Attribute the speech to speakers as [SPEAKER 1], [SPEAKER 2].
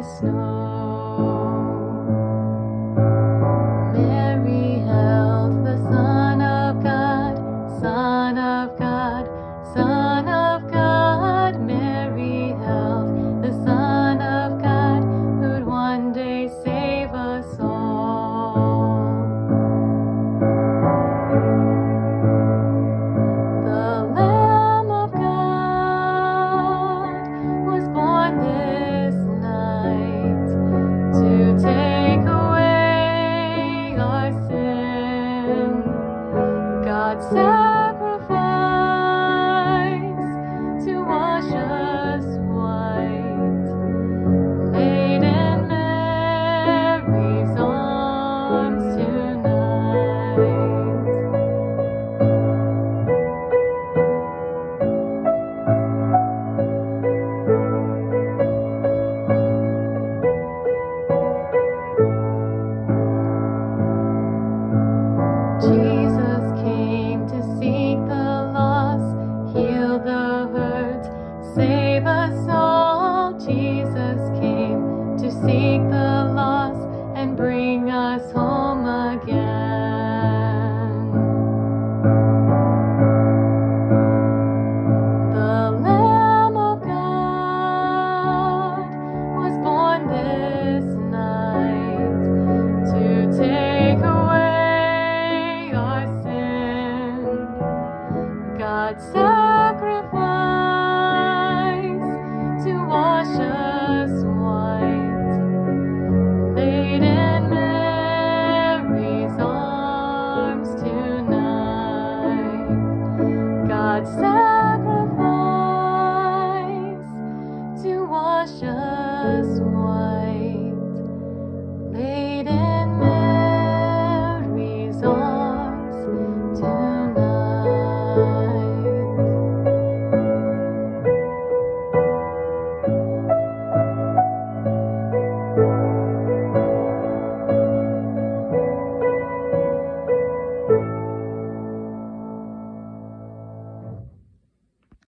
[SPEAKER 1] snow. Mary held the Son of God, Son of God, Son of God. Mary held the Son of God, who'd one day save us all. The Lamb of God was born this night to take away our sin. God sacrificed to wash us white, laid in Mary's arms tonight. Jesus came to seek the lost, heal the hurt, save us all. Jesus came to seek the lost and bring us home again. The Lamb of God was born this night to take away our sin. God sacrificed to wash us